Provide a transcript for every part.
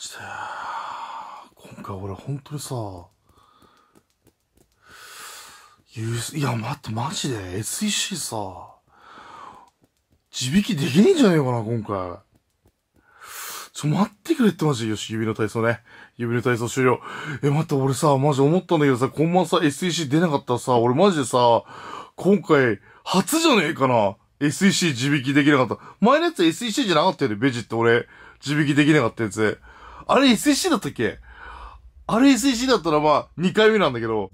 ジで。今回俺本当にさ、いや待って、マジで SEC さ、自引きできねえんじゃねえかな、今回。待ってくれってマジで。よし、指の体操ね。指の体操終了。待って、俺さ、マジ思ったんだけどさ、今晩さ、SEC 出なかったらさ、俺マジでさ、今回、初じゃねえかな。SEC 自引きできなかった。前のやつ SEC じゃなかったよね、ベジって俺、自引きできなかったやつ。あれ SEC だったっけ？あれ SEC だったらまあ、2回目なんだけど。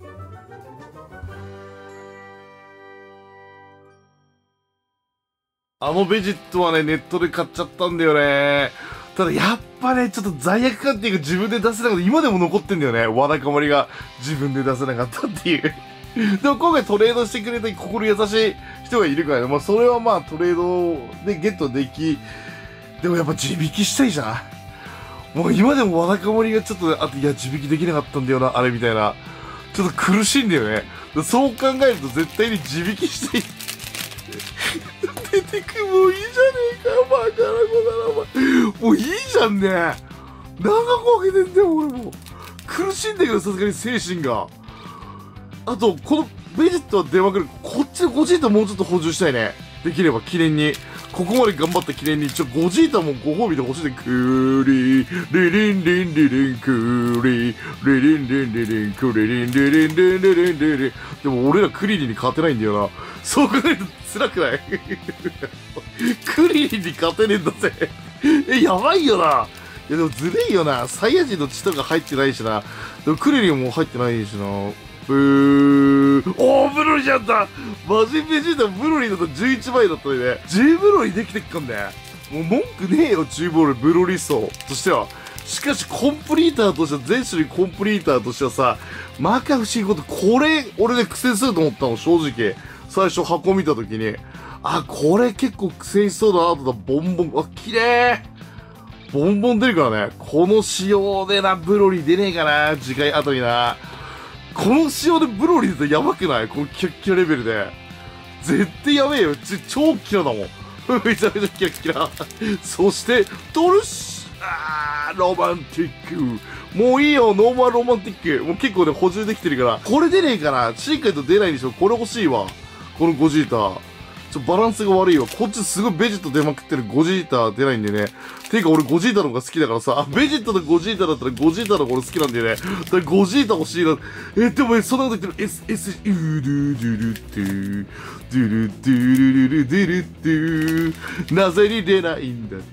あのベジットはね、ネットで買っちゃったんだよね。ただやっぱね、ちょっと罪悪感っていうか自分で出せなかった。今でも残ってんだよね。わだかまりが自分で出せなかったっていう。でも今回トレードしてくれた心優しい人がいるからね。まあそれはまあトレードでゲットでき、でもやっぱ自引きしたいじゃん。もう今でもわだかまりがちょっと、いや自引きできなかったんだよな、あれみたいな。ちょっと苦しいんだよね。そう考えると絶対に自引きしたい。出てく、もういいじゃねえかよ、バカな子だな、お前。もういいじゃんね。長く分けてんだよ、俺も。苦しいんだけど、さすがに精神が。あと、このベジットは出まくる。こっちのゴジータもうちょっと補充したいね。できれば記念に。ここまで頑張った記念に、ゴジータもご褒美で欲しいね。クーリー、リリンリンリリン、クーリー、リリンリンリリン、クリリンリリンリリンリリンリリン。でも俺らクリリンに勝てないんだよな。そう考えると辛くない？クリリンに勝てねえんだぜ。やばいよな。いやでもずるいよな。サイヤ人の血とか入ってないしな。でもクリリンも入ってないしな。ブー。おー、ブロリーじゃんだ。マジベジータブロリーだと11倍だったよね。10ブロリーできてっかんね。もう文句ねえよ、10ブロリー、ブロリストとしては。しかし、コンプリーターとしては、全種類コンプリーターとしてはさ、まか不思議こと、これ、俺で苦戦すると思ったの、正直。最初箱見たときに。これ結構苦戦しそうだなと思ったら、ボンボン、綺麗。ボンボン出るからね。この仕様でな、ブロリー出ねえかな、次回あたりな。この仕様でブロリーってやばくない？このキラッキラレベルで。絶対やべえよ。超キラだもん。めちゃめちゃキラキラ。そして、トルシロマンティック。もういいよ、ノーマルロマンティック。もう結構ね、補充できてるから。これ出ねえかな？シークレット出ないでしょ？これ欲しいわ。このゴジータ。バランスが悪いわ。こっちすごいベジット出まくってるゴジータ出ないんでね。ていうか俺ゴジータの方が好きだからさ、ベジットとゴジータだったらゴジータの方が俺好きなんだよね。だからゴジータ欲しいな。でもそんなこと言ってる。うールドゥルドゥ、ドゥルドゥルルルドゥルドゥ、なぜに出ないんだって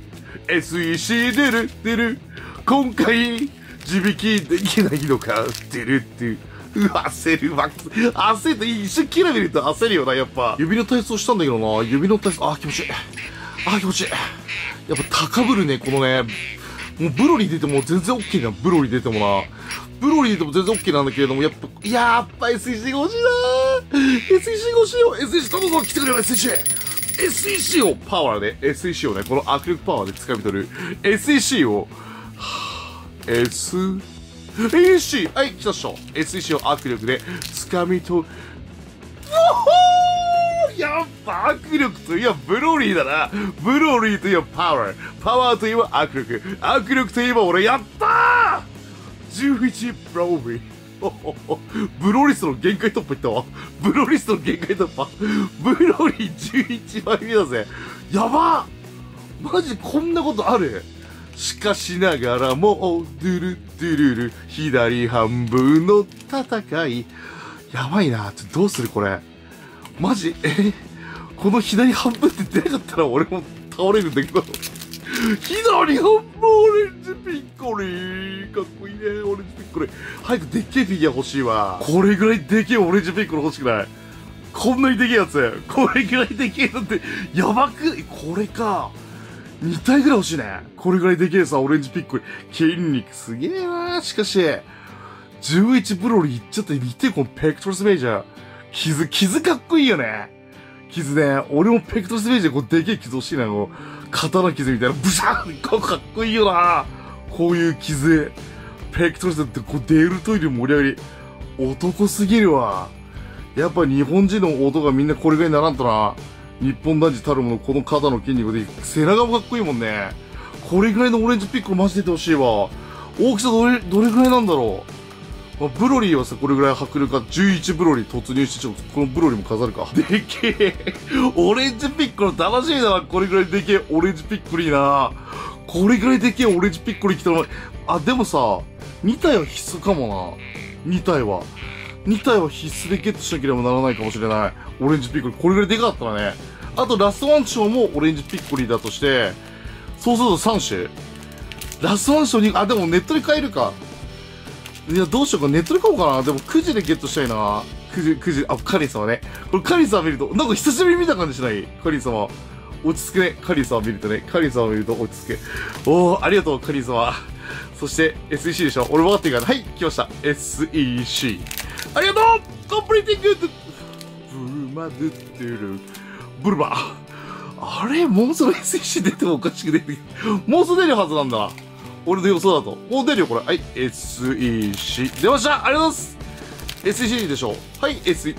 、SEC 出る出る。今回、自引きできないのか、出るっていう。焦るわ。焦って一瞬キラ見ると焦るよな、やっぱ。指の体操したんだけどな。指の体操、気持ちいい。気持ちいい。やっぱ高ぶるね、このね。もうブロリー出ても全然 OK じゃん。ブロリー出てもな。ブロリー出ても全然 OK なんだけれども、やっぱ SEC 欲しいな。SEC 欲しいよ。SEC 頼むぞ、来てくれよ、SEC。SEC をパワーで、SEC をね、この握力パワーで掴み取る。SEC を、SEC! はい、来たっしょ。SEC を握力で掴み取る。やっぱ握力といえばブロリーだな。ブロリーといえばパワー。パワーといえば握力。握力といえば俺やったー !11 ブロリー。ブロリストの限界突破いったわ。ブロリストの限界突破。ブロリー11枚目だぜ。やばマジこんなことある？しかしながらも、ドゥルドゥルル、左半分の戦い。やばいな。どうするこれ。マジこの左半分って出なかったら俺も倒れるんだけど。左半分オレンジピッコリー。かっこいいね、オレンジピッコリー。早くでっけえフィギュア欲しいわ。これぐらいでけえオレンジピッコリー欲しくない？こんなにでけえやつ。これぐらいでけえのって、やばく、これか。2体ぐらい欲しいね。これぐらいでけえさ、オレンジピッコリ。筋肉すげえな。しかし、11ブロリーいっちゃって見て、このペクトルスメージャー。傷かっこいいよね。傷ね。俺もペクトルスメージャーこうでけえ傷欲しいな。こう刀傷みたいな。ブシャーンかっこいいよな。こういう傷。ペクトルスってこうデールトイレ盛り上がり。男すぎるわ。やっぱ日本人の男がみんなこれぐらいにならんとな。日本男児たるものこの肩の筋肉で背中もかっこいいもんね。 これぐらいのオレンジピッコロマジ出てほしいわ。大きさどれぐらいなんだろう。まあ、ブロリーはさ、これぐらい迫力が11ブロリー突入して、ちょっとこのブロリーも飾るか。でけえ。オレンジピッコロ楽しみだな。これぐらいでけえオレンジピッコロいいな。これぐらいでけえオレンジピッコロ来たら、あ、でもさ、2体は必須かもな。2体は必須でゲットしなければならないかもしれない。オレンジピッコロ。これぐらいでかかったらね。あと、ラストワン賞もオレンジピッコリだとして、そうすると3種。ラストワン賞に、あ、でもネットで買えるか。いや、どうしようか。ネットで買おうかな。でも9時でゲットしたいな。9時、あ、カリー様ね。これカリー様見ると、なんか久しぶりに見た感じしないカリー様。落ち着くね。カリー様見るとね。カリー様見ると落ち着く。おー、ありがとう、カリー様。そして、SEC でしょ。俺分かってるから。はい、来ました。SEC。ありがとうコンプリーティングブルマドゥッドゥルブルマ。あれもうそろ SEC 出てもおかしく出てもうすぐ出るはずなんだな。俺の予想だと。もう出るよ、これ。はい、SEC。出ました。ありがとうございます。SEC でしょ。はい、SE。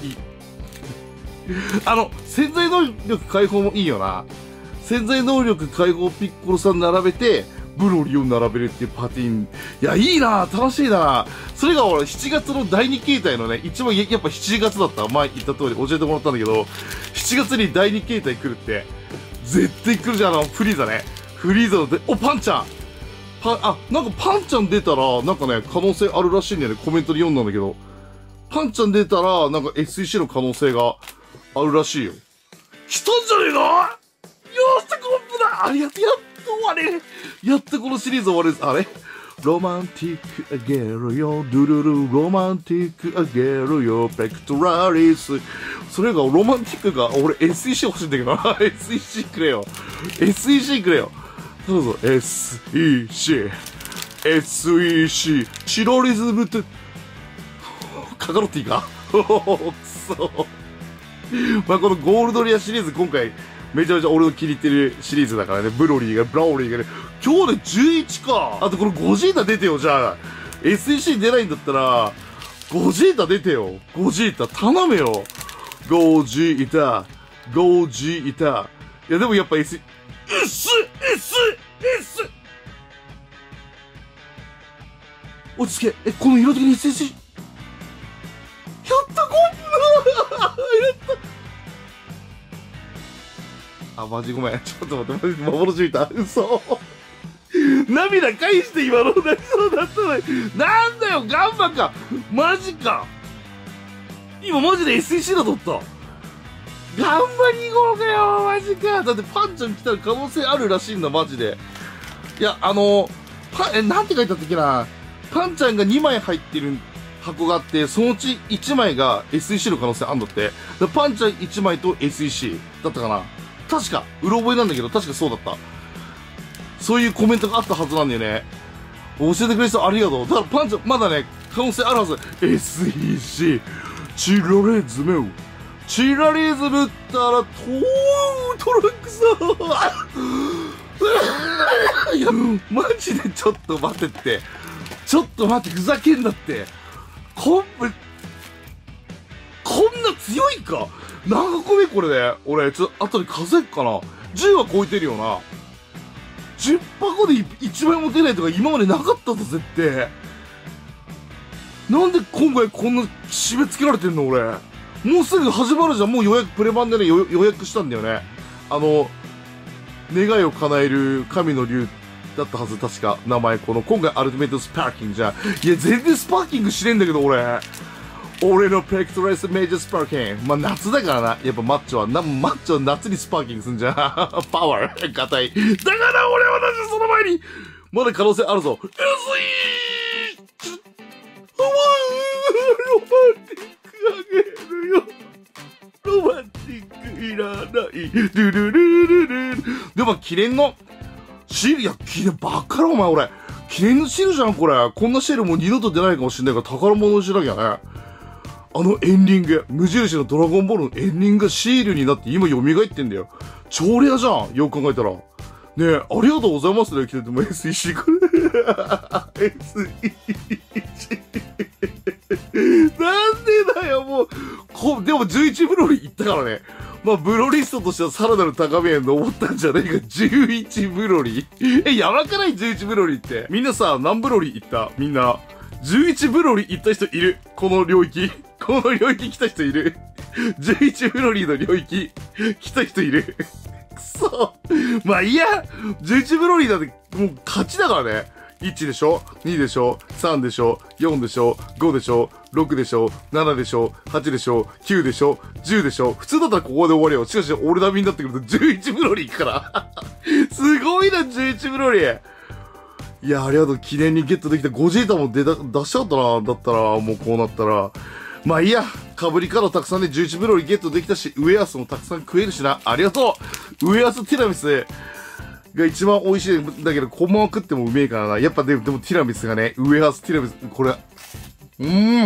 潜在能力解放もいいよな。潜在能力解放ピッコロさん並べて、ブロリーを並べるっていうパティン。いや、いいな、楽しいな。それが俺、7月の第2形態のね、一番やっぱ7月だった。前言った通り教えてもらったんだけど、7月に第2形態来るって、絶対来るじゃん、フリーザね。フリーザのお、パンちゃんなんかパンちゃん出たら、なんかね、可能性あるらしいんだよね。コメントで読んだんだけど。パンちゃん出たら、なんか SEC の可能性があるらしいよ。来たんじゃねえのよーし、コンプだ。ありがとう、やっと終われ。やっとこのシリーズ終わる。あれロマンティックあげるよ、ドゥルル、ロマンティックあげるよ、ペクトラリス。それが、ロマンティックが、俺 SEC 欲しいんだけどな。SEC くれよ。SEC くれよ。どうぞ、SEC。SEC。チロリズムって、カカロッティかくそ。まあ、このゴールドリアシリーズ、今回、めちゃめちゃ俺の気に入ってるシリーズだからね。ブロリーが、ブラオリーがね。今日で11か。あとこのゴジータ出てよ、じゃあ。SEC 出ないんだったら、ゴジータ出てよ。ゴジータ、頼めよ。ゴジータ、ゴジータ。いや、でもやっぱS、落ち着け。この色的に SEC。やった、コンプだやった。あ、マジごめん。ちょっと待って、マジ幻見た。嘘。涙返して今の泣きそうだったのに。なんだよ、ガンマか。マジか。今マジで SEC だとった。ガンマ2号かよ、マジか。だってパンちゃん来たら可能性あるらしいんだ、マジで。いや、なんて書いてあったっけな。パンちゃんが2枚入ってる箱があって、そのうち1枚が SEC の可能性あんだって。パンちゃん1枚と SEC だったかな。確か、うろ覚えなんだけど、確かそうだった。そういうコメントがあったはずなんだよね。教えてくれる人ありがとう。だからパンちゃん、まだね、可能性あるはず。SEC、チラリズム。チラリズムったら、トランクさいや、マジでちょっと待ってって。ちょっと待って、ふざけんなって。こんな強いか何個目これで、俺、ちょっと後で数えっかな。10は超えてるよな。10箱で1枚も出ないとか今までなかったぞ、絶対。なんで今回こんな締め付けられてんの、俺。もうすぐ始まるじゃん。もう予約、プレ版でね、予約したんだよね。願いを叶える神の竜だったはず、確か。名前、今回アルティメットスパーキングじゃん。いや、全然スパーキングしねえんだけど、俺のペクトレスメジャースパーキング。まあ、夏だからな。やっぱマッチョは夏にスパーキングすんじゃん。パワー、硬い。だから俺はその前に、まだ可能性あるぞ。ロマンティックあげるよ。ロマンティックいらない。ルルルルルル。でも記念のシール、いや、記念ばっかりお前俺。記念のシールじゃん、これ。こんなシールもう二度と出ないかもしれないから宝物にしなきゃね。エンディング、無印のドラゴンボールのエンディングがシールになって今蘇ってんだよ。超レアじゃん、よく考えたら。ねえ、ありがとうございますね、来てても SEC これ。SEC。なんでだよ、もう。でも11ブロリー行ったからね。 まあ、ブロリストとしてはさらなる高みへ登ったんじゃねえか。11ブロリやばくない ?11 ブロリって。みんなさ、何ブロリ行ったみんな。11ブロリ行った人いるこの領域。この領域来た人いる。11ブロリの領域来た人いる。くそ。まあいいや。11ブロリだってもう勝ちだからね。1でしょ ?2 でしょ ?3 でしょ ?4 でしょ ?5 でしょ ?6 でしょ ?7 でしょ ?8 でしょ ?9 でしょ ?10 でしょ普通だったらここで終わりよ。しかし、俺ダメになってくると11ブロリ行くから。すごいな、11ブロリ。いや、ありがとう。記念にゲットできたゴジータも出しちゃったな。だったら、もうこうなったら。まあいいや。かぶりからたくさんで11ブロリゲットできたし、ウエアスもたくさん食えるしな。ありがとう。ウエアスティラミス。が一番美味しいんだけど、このまま食ってもうめえからな。やっぱでもティラミスがね、ウエハースティラミス、これ、おー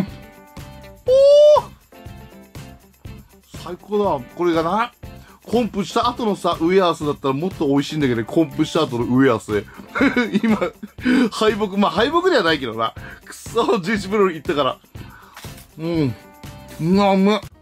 最高だ。これがな、コンプした後のさ、ウエハースだったらもっと美味しいんだけど、コンプした後のウエハース。今、敗北、まあ敗北ではないけどな。くそ、11ブロリ行ったから。うまっ。